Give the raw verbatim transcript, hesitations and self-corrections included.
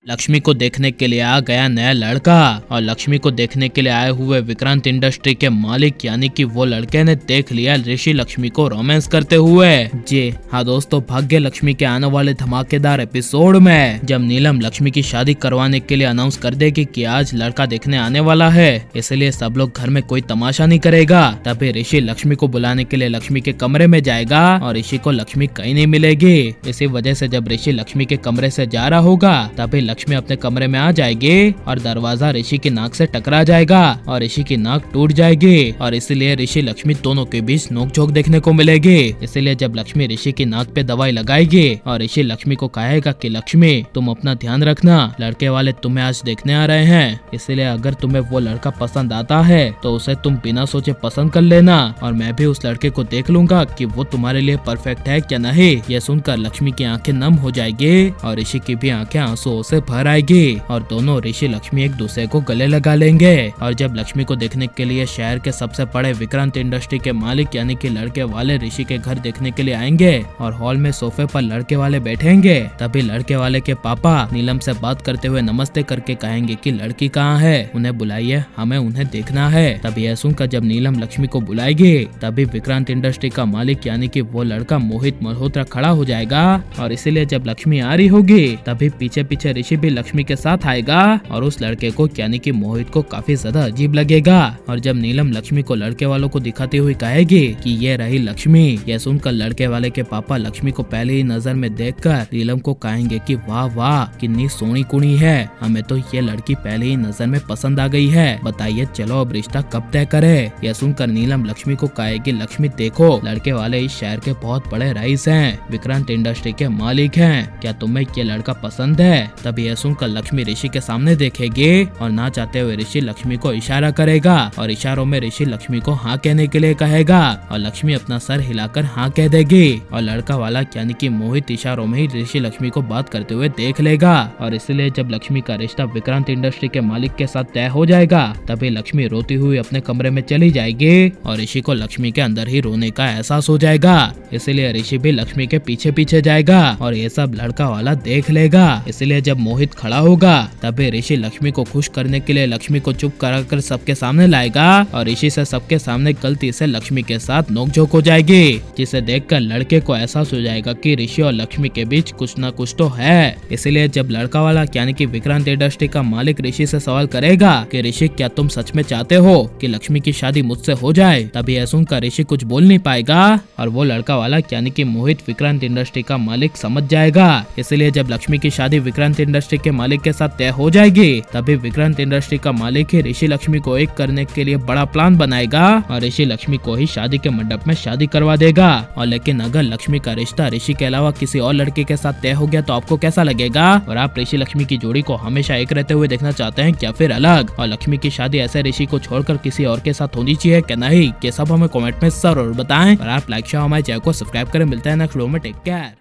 लक्ष्मी को देखने के लिए आ गया नया लड़का और लक्ष्मी को देखने के लिए आए हुए विक्रांत इंडस्ट्री के मालिक यानी कि वो लड़के ने देख लिया ऋषि लक्ष्मी को रोमांस करते हुए। जी हाँ दोस्तों, भाग्य लक्ष्मी के आने वाले धमाकेदार एपिसोड में जब नीलम लक्ष्मी की शादी करवाने के लिए अनाउंस कर देगी कि आज लड़का देखने आने वाला है, इसलिए सब लोग घर में कोई तमाशा नहीं करेगा, तभी ऋषि लक्ष्मी को बुलाने के लिए लक्ष्मी के कमरे में जाएगा और ऋषि को लक्ष्मी कहीं नहीं मिलेगी। इसी वजह से जब ऋषि लक्ष्मी के कमरे से जा रहा होगा तभी लक्ष्मी अपने कमरे में आ जाएगी और दरवाजा ऋषि की नाक से टकरा जाएगा और ऋषि की नाक टूट जाएगी और इसलिए ऋषि लक्ष्मी दोनों के बीच नोकझोंक देखने को मिलेगी। इसलिए जब लक्ष्मी ऋषि की नाक पे दवाई लगाएगी और ऋषि लक्ष्मी को कहेगा कि लक्ष्मी तुम अपना ध्यान रखना, लड़के वाले तुम्हें आज देखने आ रहे हैं, इसलिए अगर तुम्हें वो लड़का पसंद आता है तो उसे तुम बिना सोचे पसंद कर लेना और मैं भी उस लड़के को देख लूंगा कि वो तुम्हारे लिए परफेक्ट है क्या नहीं। यह सुनकर लक्ष्मी की आंखें नम हो जाएगी और ऋषि की भी आंखें आंसुओं से भर आएगी और दोनों ऋषि लक्ष्मी एक दूसरे को गले लगा लेंगे। और जब लक्ष्मी को देखने के लिए शहर के सबसे बड़े विक्रांत इंडस्ट्री के मालिक यानी कि लड़के वाले ऋषि के घर देखने के लिए आएंगे और हॉल में सोफे पर लड़के वाले बैठेंगे, तभी लड़के वाले के पापा नीलम से बात करते हुए नमस्ते करके कहेंगे कि लड़की कहाँ है, उन्हें बुलाइए, हमें उन्हें देखना है। तभी यह सुनकर जब नीलम लक्ष्मी को बुलाएगी तभी विक्रांत इंडस्ट्री का मालिक यानी कि वो लड़का मोहित मल्होत्रा खड़ा हो जाएगा और इसीलिए जब लक्ष्मी आ रही होगी तभी पीछे पीछे ऋषि भी लक्ष्मी के साथ आएगा और उस लड़के को यानी कि मोहित को काफी ज्यादा अजीब लगेगा। और जब नीलम लक्ष्मी को लड़के वालों को दिखाती हुई कहेगी कि ये रही लक्ष्मी, यह सुनकर लड़के वाले के पापा लक्ष्मी को पहले ही नजर में देखकर नीलम को कहेंगे कि वाह वाह कितनी सोनी कुड़ी है, हमें तो ये लड़की पहले ही नजर में पसंद आ गई है, बताइए चलो अब रिश्ता कब तय करे। यह सुनकर नीलम लक्ष्मी को कहेगी लक्ष्मी देखो लड़के वाले इस शहर के बहुत बड़े रईस हैं, विक्रांत इंडस्ट्री के मालिक हैं, क्या तुम्हें ये लड़का पसंद है। तभी यह सुनकर लक्ष्मी ऋषि के सामने देखेगी और ना चाहते हुए ऋषि लक्ष्मी को इशारा करेगा और इशारों में ऋषि लक्ष्मी को हाँ कहने के लिए कहेगा और लक्ष्मी अपना सर हिलाकर हाँ कह देगी और लड़का वाला यानी कि मोहित इशारों में ही ऋषि लक्ष्मी को बात करते हुए देख लेगा और इसलिए जब लक्ष्मी का रिश्ता विक्रांत इंडस्ट्री के मालिक के साथ तय हो जाएगा तभी लक्ष्मी रोती हुई अपने कमरे में चली जाएगी और ऋषि को लक्ष्मी के अंदर ही रोने का एहसास हो जाएगा, इसलिए ऋषि भी लक्ष्मी के पीछे पीछे जाएगा और ये सब लड़का वाला देख लेगा। इसलिए जब मोहित खड़ा होगा तभी ऋषि लक्ष्मी को खुश करने के लिए लक्ष्मी को चुप कराकर सबके सामने लाएगा और ऋषि से सबके सामने गलती से लक्ष्मी के साथ नोकझोंक हो जाएगी, जिसे देखकर लड़के को एहसास हो जाएगा कि ऋषि और लक्ष्मी के बीच कुछ न कुछ तो है। इसलिए जब लड़का वाला यानी कि विक्रांत इंडस्ट्री का मालिक ऋषि से सवाल करेगा कि ऋषि क्या तुम सच में चाहते हो कि लक्ष्मी की शादी मुझसे हो जाए, तभी यह सुनकर ऋषि कुछ बोल नहीं पाएगा और वो लड़का वाला यानी कि मोहित विक्रांत इंडस्ट्री का मालिक समझ जाएगा। इसलिए जब लक्ष्मी की शादी विक्रांत इंडस्ट्री के मालिक के साथ तय हो जाएगी तभी विक्रांत इंडस्ट्री का मालिक ही ऋषि लक्ष्मी को एक करने के लिए बड़ा प्लान बनाएगा और ऋषि लक्ष्मी को ही शादी के मंडप में शादी करवा देगा। और लेकिन अगर लक्ष्मी का रिश्ता ऋषि के अलावा किसी और लड़के के साथ तय हो गया तो आपको कैसा लगेगा और आप ऋषि लक्ष्मी की जोड़ी को हमेशा एक रहते हुए देखना चाहते हैं क्या फिर अलग, और लक्ष्मी की शादी ऐसे ऋषि को छोड़कर किसी और के साथ होनी चाहिए क्या नहीं, ये सब हमें कमेंट में जरूर बताएं और आप लाइक शेयर हमारे चैनल को सब्सक्राइब करें। मिलता है नेक्स्ट वीडियो में, टेक केयर।